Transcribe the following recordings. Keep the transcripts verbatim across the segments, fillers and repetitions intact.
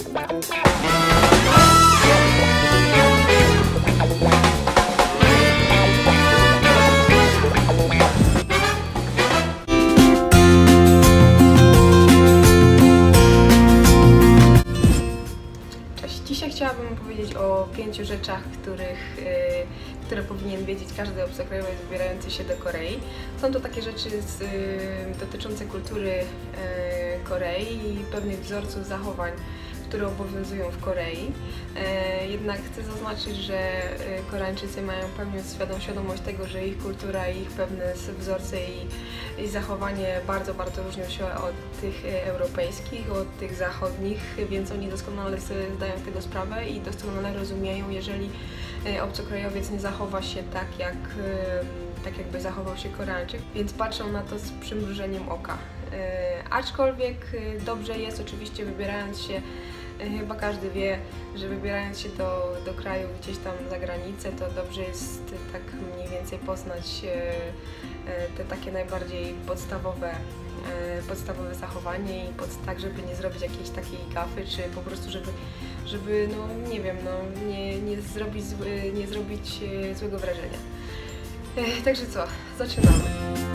Dzisiaj chciałabym powiedzieć o pięciu rzeczach, których, yy, które powinien wiedzieć każdy obcokrajowiec wybierający się do Korei. Są to takie rzeczy z, yy, dotyczące kultury yy, Korei i pewnych wzorców zachowań, które obowiązują w Korei. Yy, jednak chcę zaznaczyć, że yy, Koreańczycy mają pełną świadom, świadomość tego, że ich kultura i ich pewne wzorce i, i zachowanie bardzo, bardzo różnią się od tych yy, europejskich, od tych zachodnich, więc oni doskonale sobie zdają z tego sprawę i doskonale rozumieją, jeżeli yy, obcokrajowiec nie zachowa się tak, jak, yy, tak jakby zachował się Koreańczyk, więc patrzą na to z przymrużeniem oka. Yy, aczkolwiek yy, dobrze jest oczywiście, wybierając się, chyba każdy wie, że wybierając się do, do kraju gdzieś tam za granicę, to dobrze jest tak mniej więcej poznać te takie najbardziej podstawowe, podstawowe zachowanie i pod, tak, żeby nie zrobić jakiejś takiej gafy, czy po prostu, żeby, żeby no nie wiem, no, nie, nie, zrobić, nie zrobić złego wrażenia. Także co, zaczynamy.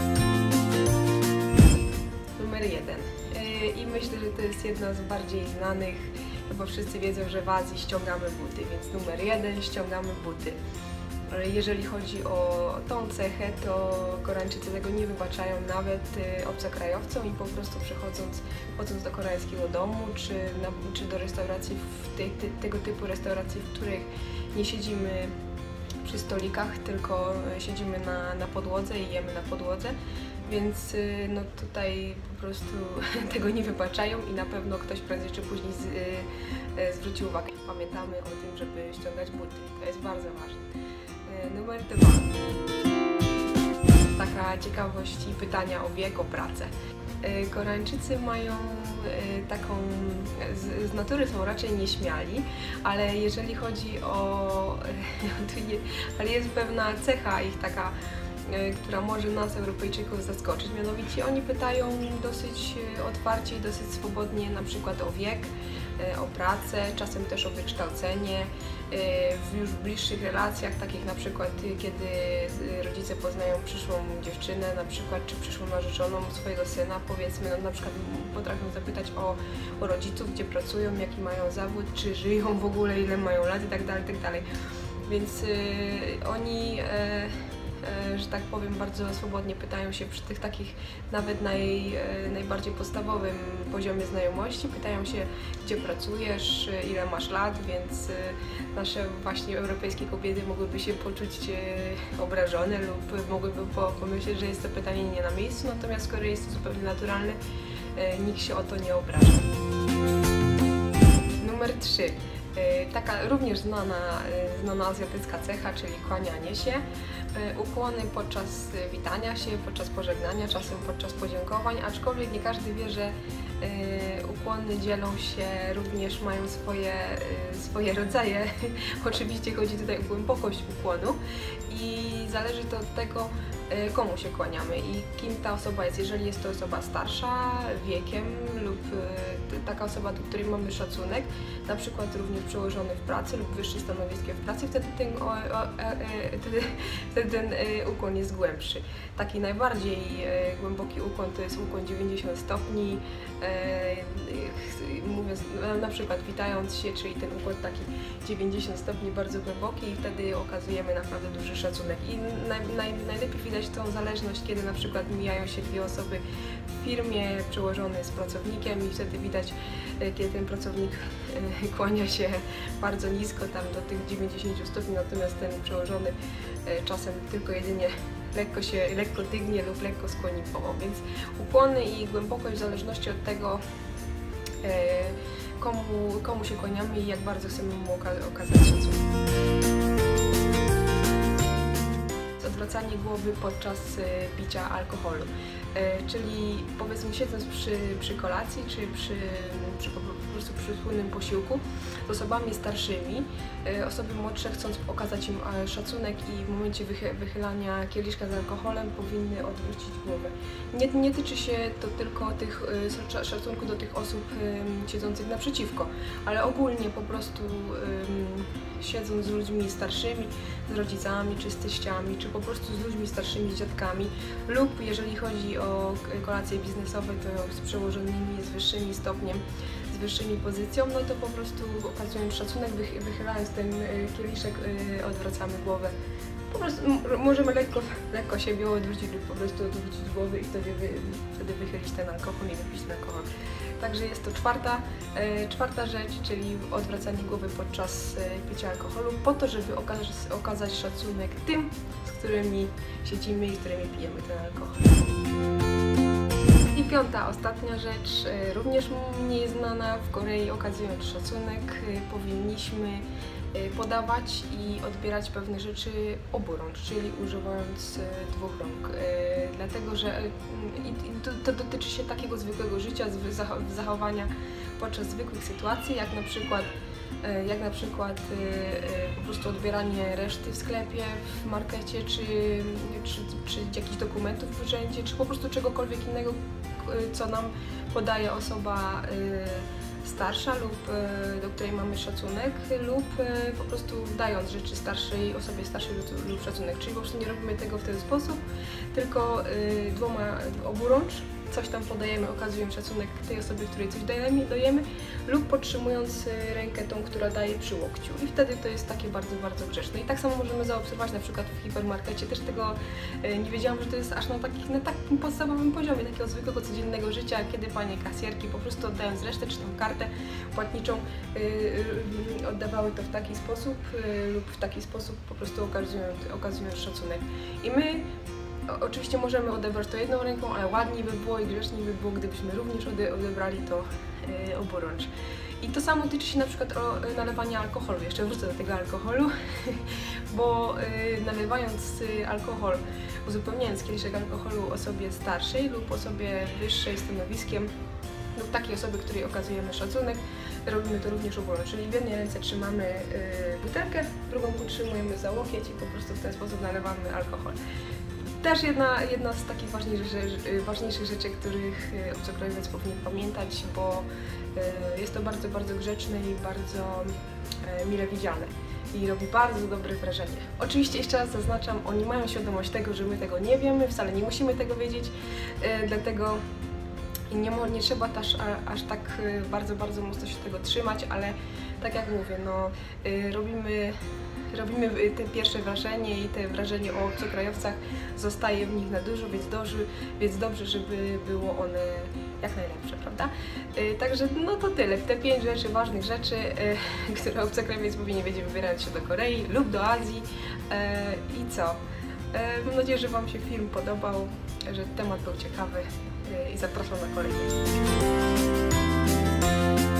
Numer jeden. I myślę, że to jest jedna z bardziej znanych, bo wszyscy wiedzą, że w Azji ściągamy buty, więc numer jeden, ściągamy buty. Jeżeli chodzi o tą cechę, to Koreańczycy tego nie wybaczają nawet obcokrajowcom i po prostu przychodząc, chodząc do koreańskiego domu, czy, na, czy do restauracji, w te, te, tego typu restauracji, w których nie siedzimy przy stolikach, tylko siedzimy na, na podłodze i jemy na podłodze. Więc no tutaj po prostu tego nie wybaczają i na pewno ktoś prędzej czy później z, y, zwróci uwagę. Pamiętamy o tym, żeby ściągać buty. To jest bardzo ważne. Y, numer dwa. Taka ciekawość i pytania o wiek, o pracę. Y, Koreańczycy mają y, taką, z, z natury są raczej nieśmiali, ale jeżeli chodzi o, y, ale jest pewna cecha ich taka, która może nas, Europejczyków, zaskoczyć. Mianowicie oni pytają dosyć otwarcie i dosyć swobodnie na przykład o wiek, o pracę, czasem też o wykształcenie. W już bliższych relacjach, takich na przykład kiedy rodzice poznają przyszłą dziewczynę, na przykład czy przyszłą narzeczoną swojego syna, powiedzmy, no, na przykład potrafią zapytać o, o rodziców, gdzie pracują, jaki mają zawód, czy żyją w ogóle, ile mają lat i tak dalej, tak dalej. Więc yy, oni że tak powiem, bardzo swobodnie pytają się przy tych takich nawet naj, najbardziej podstawowym poziomie znajomości, pytają się, gdzie pracujesz, ile masz lat, więc nasze właśnie europejskie kobiety mogłyby się poczuć obrażone lub mogłyby pomyśleć, że jest to pytanie nie na miejscu, natomiast skoro jest to zupełnie naturalne, nikt się o to nie obraża. Numer trzy. Taka również znana, znana azjatycka cecha, czyli kłanianie się. Ukłony podczas witania się, podczas pożegnania, czasem podczas podziękowań, aczkolwiek nie każdy wie, że ukłony dzielą się, również mają swoje, swoje rodzaje. Oczywiście chodzi tutaj o głębokość ukłonu i zależy to od tego, komu się kłaniamy i kim ta osoba jest. Jeżeli jest to osoba starsza wiekiem lub taka osoba, do której mamy szacunek, na przykład również przełożony w pracy lub wyższy stanowiskiem w pracy, wtedy ten, o, o, e, wtedy, wtedy ten ukłon jest głębszy. Taki najbardziej głęboki ukłon to jest ukłon dziewięćdziesiąt stopni, mówiąc, na przykład witając się, czyli ten ukłon taki dziewięćdziesiąt stopni bardzo głęboki i wtedy okazujemy naprawdę duży szacunek. I naj, naj, najlepiej widać tą zależność, kiedy na przykład mijają się dwie osoby w firmie, przełożony z pracownikiem i wtedy widać, kiedy ten pracownik kłania się bardzo nisko, tam do tych dziewięćdziesięciu stopni, natomiast ten przełożony czasem tylko jedynie lekko się, lekko dygnie lub lekko skłoni głową, więc ukłony i głębokość w zależności od tego, komu, komu się kłaniamy i jak bardzo chcemy mu okazać szacunek. Odwracanie głowy podczas picia alkoholu, czyli powiedzmy siedząc przy, przy kolacji czy przy, przy po prostu przy wspólnym posiłku, z osobami starszymi. Osoby młodsze, chcąc okazać im szacunek i w momencie wychylania kieliszka z alkoholem powinny odwrócić głowę. Nie, nie tyczy się to tylko tych, szacunku do tych osób siedzących naprzeciwko, ale ogólnie po prostu siedząc z ludźmi starszymi, z rodzicami, czy z teściami, czy po prostu z ludźmi starszymi, z dziadkami, lub jeżeli chodzi o kolacje biznesowe, to z przełożonymi, z wyższymi stopniem, z wyższymi pozycją, no to po prostu okazując szacunek, wychylając ten kieliszek, odwracamy głowę. Po prostu możemy lekko, lekko siebie odwrócić lub po prostu odwrócić głowę i wtedy, wy, wtedy wychylić ten alkohol i wypić ten alkohol. Także jest to czwarta, e, czwarta rzecz, czyli odwracanie głowy podczas e, picia alkoholu, po to, żeby okaz okazać szacunek tym, z którymi siedzimy i z którymi pijemy ten alkohol. I piąta, ostatnia rzecz, e, również mniej znana. W Korei, okazując szacunek, e, powinniśmy podawać i odbierać pewne rzeczy oburącz, czyli używając dwóch rąk. Dlatego, że to, to dotyczy się takiego zwykłego życia, zachowania podczas zwykłych sytuacji, jak na przykład, jak na przykład po prostu odbieranie reszty w sklepie, w markecie, czy, czy, czy jakichś dokumentów w urzędzie, czy po prostu czegokolwiek innego, co nam podaje osoba starsza lub do której mamy szacunek, lub po prostu dając rzeczy starszej osobie starszej lub, lub szacunek. Czyli po prostu nie robimy tego w ten sposób, tylko dwoma oburącz coś tam podajemy, okazując szacunek tej osobie, której coś dajemy, dajemy, lub podtrzymując rękę tą, która daje przy łokciu. I wtedy to jest takie bardzo, bardzo grzeczne. I tak samo możemy zaobserwować na przykład w hipermarkecie. Też tego nie wiedziałam, że to jest aż na, takich, na takim podstawowym poziomie takiego zwykłego, codziennego życia, kiedy panie kasjerki po prostu oddając resztę, czy tą kartę płatniczą, yy, oddawały to w taki sposób yy, lub w taki sposób po prostu okazując, okazując szacunek. I my oczywiście możemy odebrać to jedną ręką, ale ładniej by było i grzeczniej by było, gdybyśmy również ode odebrali to yy, oburącz. I to samo tyczy się na przykład o nalewania alkoholu. Jeszcze wrócę do tego alkoholu, bo yy, nalewając yy, alkohol, uzupełniając kieliszek alkoholu osobie starszej lub osobie wyższej stanowiskiem lub takiej osoby, której okazujemy szacunek, robimy to również oburącz. Czyli w jednej ręce trzymamy yy, butelkę, drugą podtrzymujemy za łokieć i po prostu w ten sposób nalewamy alkohol. Też jedna, jedna z takich ważniejszych, ważniejszych rzeczy, których obcokrajowiec powinien pamiętać, bo jest to bardzo, bardzo grzeczne i bardzo mile widziane i robi bardzo dobre wrażenie. Oczywiście jeszcze raz zaznaczam, oni mają świadomość tego, że my tego nie wiemy, wcale nie musimy tego wiedzieć, dlatego nie, nie trzeba też aż tak bardzo, bardzo mocno się tego trzymać, ale tak jak mówię, no robimy Robimy te pierwsze wrażenie i te wrażenie o obcokrajowcach zostaje w nich na dużo, więc, doży, więc dobrze, żeby było one jak najlepsze, prawda? Yy, także no to tyle. Te pięć rzeczy, ważnych rzeczy, yy, które obcokrajowiec powinien wiedzieć, wybierając się do Korei lub do Azji. Yy, I co? Yy, mam nadzieję, że Wam się film podobał, że temat był ciekawy yy, i zapraszam na kolejny.